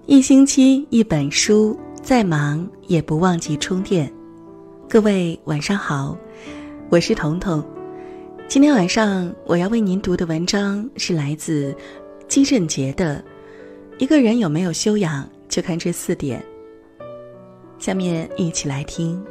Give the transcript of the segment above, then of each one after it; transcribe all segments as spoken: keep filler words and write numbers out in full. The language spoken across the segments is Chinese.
一星期一本书，再忙也不忘记充电。各位晚上好，我是彤彤。今天晚上我要为您读的文章是来自姬振杰的一个人有没有修养，就看这四点。下面一起来听。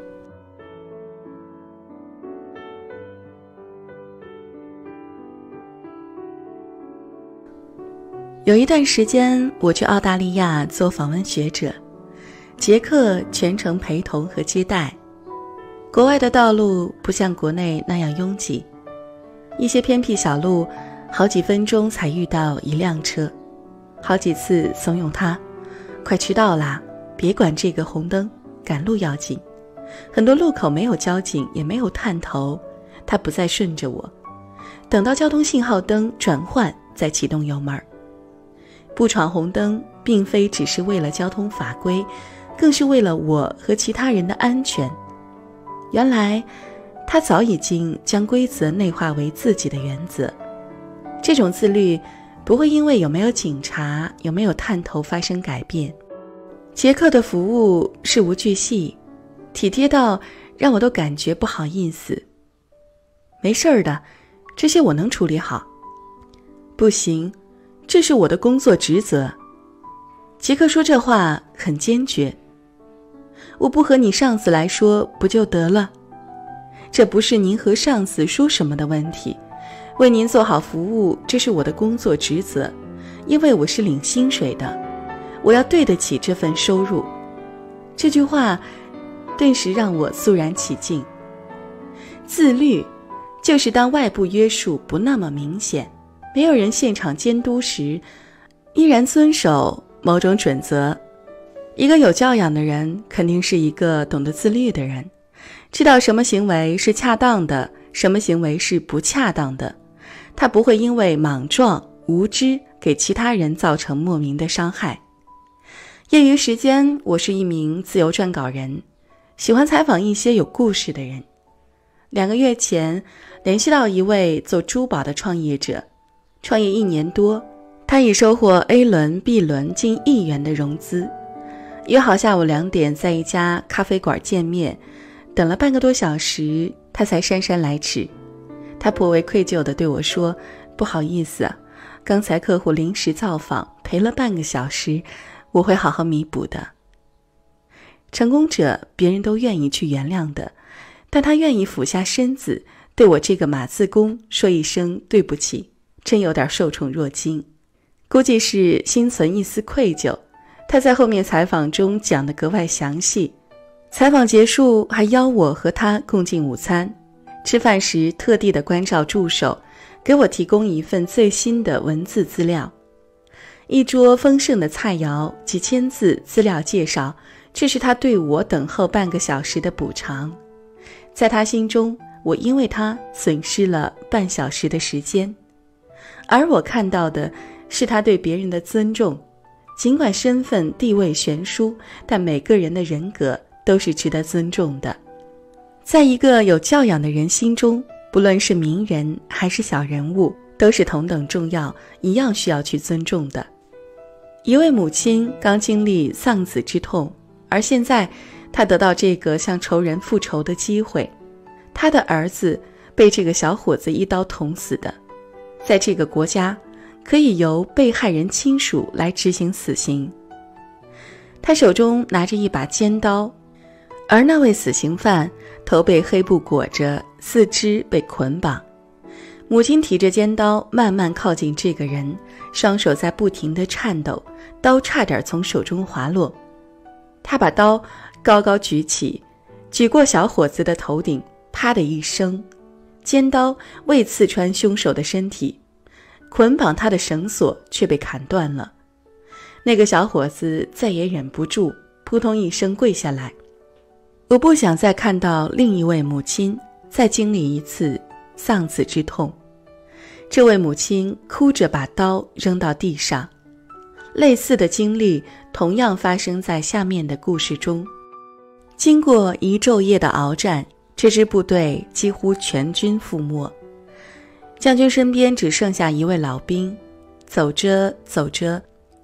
有一段时间我去澳大利亚做访问学者，杰克全程陪同和接待。国外的道路不像国内那样拥挤，一些偏僻小路好几分钟才遇到一辆车，好几次怂恿他快迟到啦，别管这个红灯，赶路要紧。很多路口没有交警也没有探头，他不再顺着我，等到交通信号灯转换再启动油门。不闯红灯并非只是为了交通法规，更是为了我和其他人的安全。原来他早已经将规则内化为自己的原则。这种自律不会因为有没有警察有没有探头发生改变。杰克的服务事无巨细，体贴到让我都感觉不好意思。没事儿的，这些我能处理好。不行，这是我的工作职责。杰克说这话很坚决。我不和你上司来说不就得了？这不是您和上司说什么的问题，为您做好服务，这是我的工作职责，因为我是领薪水的，我要对得起这份收入。这句话顿时让我肃然起敬。自律就是当外部约束不那么明显，没有人现场监督时，依然遵守某种准则。一个有教养的人肯定是一个懂得自律的人，知道什么行为是恰当的，什么行为是不恰当的。他不会因为莽撞无知给其他人造成莫名的伤害。业余时间我是一名自由撰稿人，喜欢采访一些有故事的人。两个月前联系到一位做珠宝的创业者，创业一年多，他已收获 A 轮 B 轮近亿元的融资。约好下午两点在一家咖啡馆见面，等了半个多小时他才姗姗来迟。他颇为愧疚地对我说，不好意思啊，刚才客户临时造访陪了半个小时，我会好好弥补的。成功者别人都愿意去原谅的，但他愿意俯下身子对我这个码字工说一声对不起，真有点受宠若惊。估计是心存一丝愧疚，他在后面采访中讲得格外详细。采访结束还邀我和他共进午餐，吃饭时特地的关照助手给我提供一份最新的文字资料。一桌丰盛的菜肴，几千字资料介绍，这是他对我等候半个小时的补偿。在他心中，我因为他损失了半小时的时间，而我看到的是他对别人的尊重。尽管身份地位悬殊，但每个人的人格都是值得尊重的。在一个有教养的人心中，不论是名人还是小人物，都是同等重要，一样需要去尊重的。一位母亲刚经历丧子之痛，而现在她得到这个向仇人复仇的机会。她的儿子被这个小伙子一刀捅死的。在这个国家，可以由被害人亲属来执行死刑。他手中拿着一把尖刀，而那位死刑犯头被黑布裹着，四肢被捆绑。母亲提着尖刀慢慢靠近这个人，双手在不停地颤抖，刀差点从手中滑落。他把刀高高举起，举过小伙子的头顶，啪的一声，尖刀未刺穿凶手的身体，捆绑他的绳索却被砍断了。那个小伙子再也忍不住，扑通一声跪下来。我不想再看到另一位母亲再经历一次丧子之痛。这位母亲哭着把刀扔到地上。类似的经历同样发生在下面的故事中。经过一昼夜的鏖战，这支部队几乎全军覆没。将军身边只剩下一位老兵，走着走着，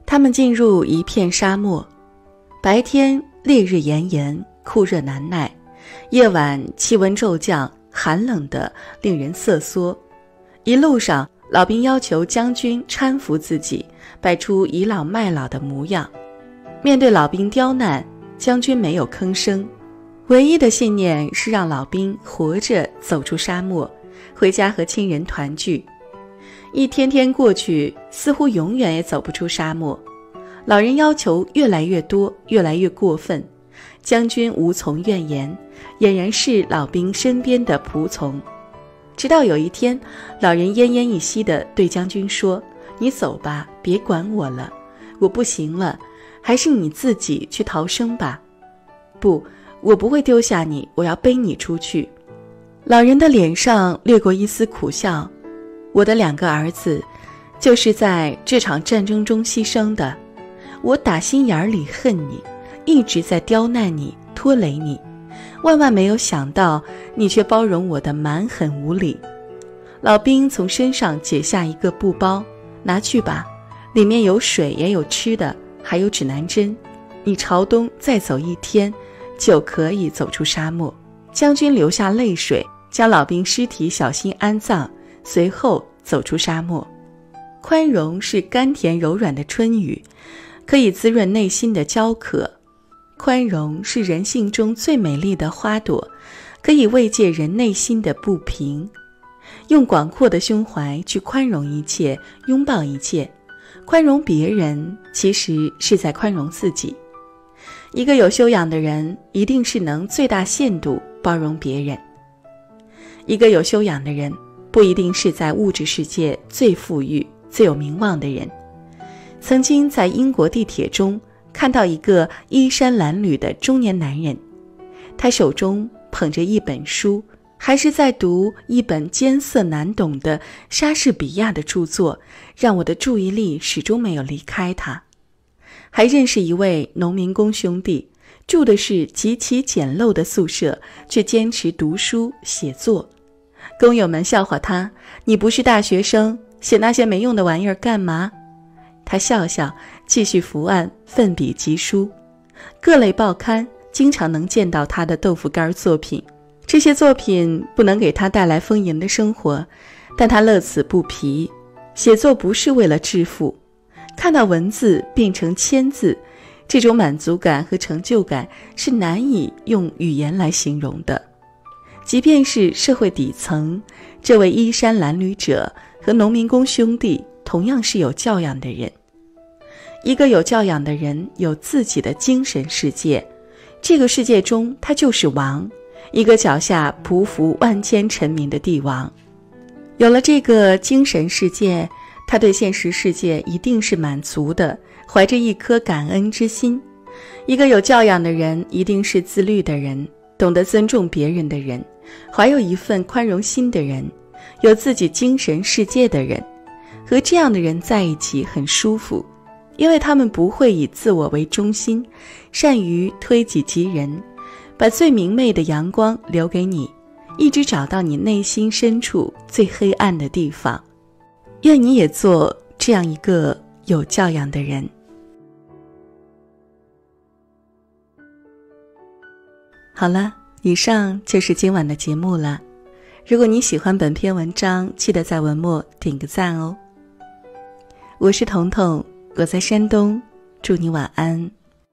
他们进入一片沙漠，白天烈日炎炎，酷热难耐，夜晚气温骤降，寒冷的令人瑟缩。一路上，老兵要求将军搀扶自己，摆出倚老卖老的模样。面对老兵刁难，将军没有吭声，唯一的信念是让老兵活着走出沙漠，回家和亲人团聚。一天天过去，似乎永远也走不出沙漠。老人要求越来越多，越来越过分，将军无从怨言，俨然是老兵身边的仆从。直到有一天，老人奄奄一息地对将军说：你走吧，别管我了，我不行了，还是你自己去逃生吧。不，我不会丢下你，我要背你出去。老人的脸上掠过一丝苦笑，我的两个儿子就是在这场战争中牺牲的，我打心眼里恨你，一直在刁难你，拖累你，万万没有想到你却包容我的蛮横无理。老兵从身上解下一个布包，拿去吧，里面有水也有吃的，还有指南针，你朝东再走一天就可以走出沙漠。将军流下泪水，将老兵尸体小心安葬，随后走出沙漠。宽容是甘甜柔软的春雨，可以滋润内心的焦渴。宽容是人性中最美丽的花朵，可以慰藉人内心的不平。用广阔的胸怀去宽容一切，拥抱一切。宽容别人，其实是在宽容自己。一个有修养的人，一定是能最大限度包容别人。一个有修养的人，不一定是在物质世界最富裕、最有名望的人。曾经在英国地铁中看到一个衣衫褴褛的中年男人，他手中捧着一本书，还是在读一本艰涩难懂的莎士比亚的著作，让我的注意力始终没有离开他。还认识一位农民工兄弟，住的是极其简陋的宿舍，却坚持读书写作。工友们笑话他：你不是大学生，写那些没用的玩意儿干嘛？他笑笑，继续伏案奋笔疾书。各类报刊经常能见到他的豆腐干作品，这些作品不能给他带来丰盈的生活，但他乐此不疲。写作不是为了致富，看到文字变成千字，这种满足感和成就感是难以用语言来形容的。即便是社会底层，这位衣衫褴褛者和农民工兄弟同样是有教养的人。一个有教养的人有自己的精神世界，这个世界中他就是王，一个脚下匍匐万千臣民的帝王。有了这个精神世界，他对现实世界一定是满足的，怀着一颗感恩之心。一个有教养的人一定是自律的人，懂得尊重别人的人，怀有一份宽容心的人，有自己精神世界的人。和这样的人在一起很舒服，因为他们不会以自我为中心，善于推己及人，把最明媚的阳光留给你，一直找到你内心深处最黑暗的地方。愿你也做这样一个有教养的人。好了，以上就是今晚的节目了。如果你喜欢本篇文章，记得在文末点个赞哦。我是彤彤，我在山东，祝你晚安。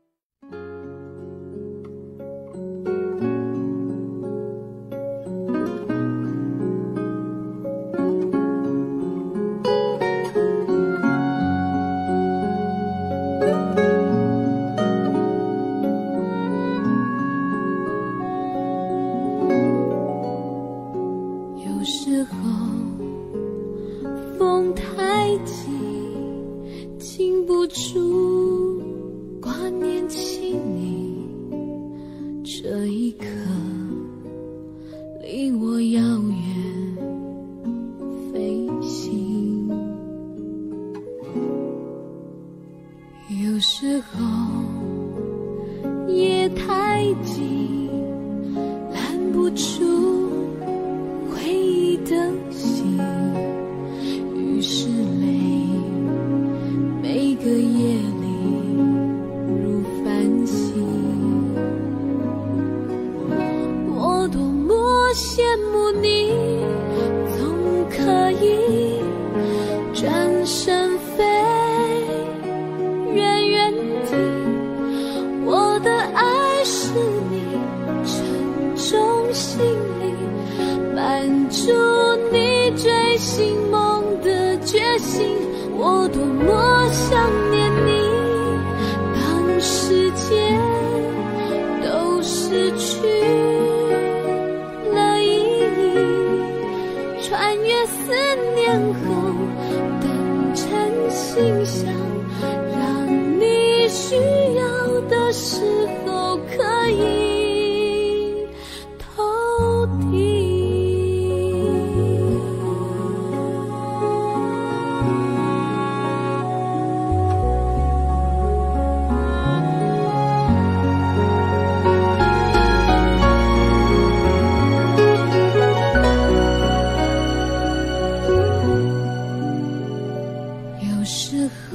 有时候风太急，禁不住挂念起你，这一刻离我遥远飞行。有时候夜太急，拦不住回忆的心，于是泪每个夜羡慕你总可以转身飞，远远地，我的爱是你沉重心里绊住你追寻梦的决心。我多么想念你，当世界都失去了意义，穿越思念后等成信箱，让你需要的时候可以投递。有时候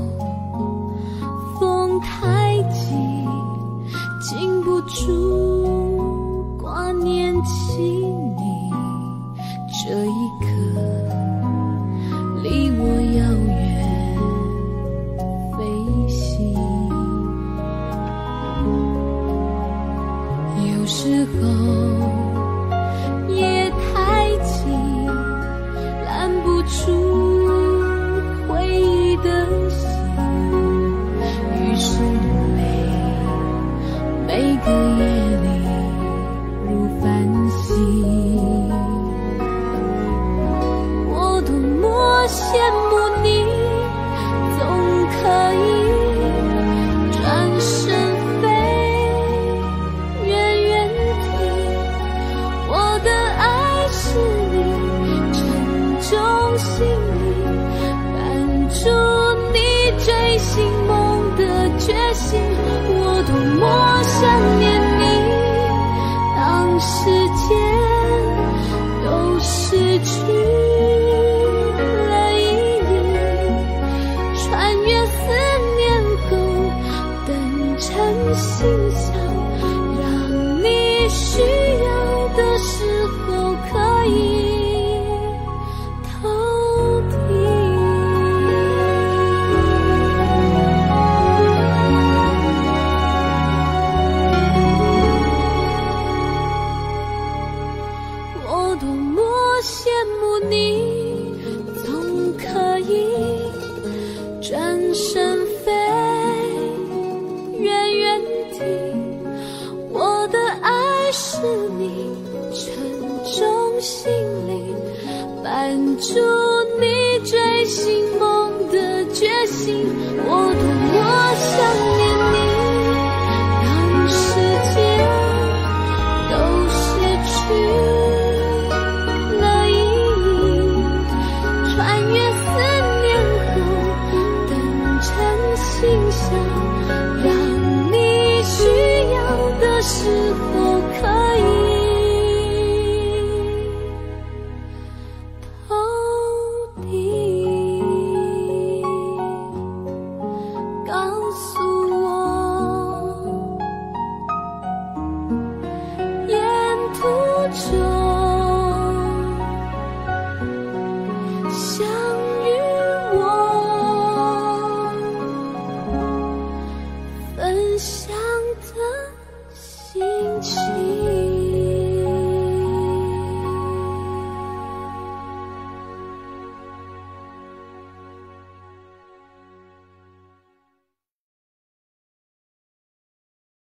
风太急，禁不住挂念起你，这一刻离我遥远飞行。有时候夜太急，拦不住回忆的心，于是每每个夜里如繁星。我多么羡慕你总可以转身飞，远远地，我的爱是你沉重心里绊住你追寻梦的决心。我多么想念你，当世界都失去了意义，穿越思念后等成信箱，让你需要的时候可以投递。我多么羡慕你总可以转身飞，远远地，我的爱是你沉重心里绊住你追寻梦的决心。